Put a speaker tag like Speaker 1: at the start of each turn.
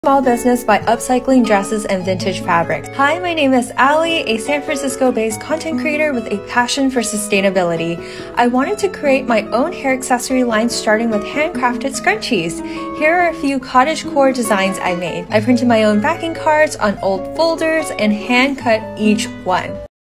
Speaker 1: Small business by upcycling dresses and vintage fabrics. Hi, my name is Ali, a San Francisco-based content creator with a passion for sustainability. I wanted to create my own hair accessory line starting with handcrafted scrunchies. Here are a few cottagecore designs I made. I printed my own backing cards on old folders and hand cut each one.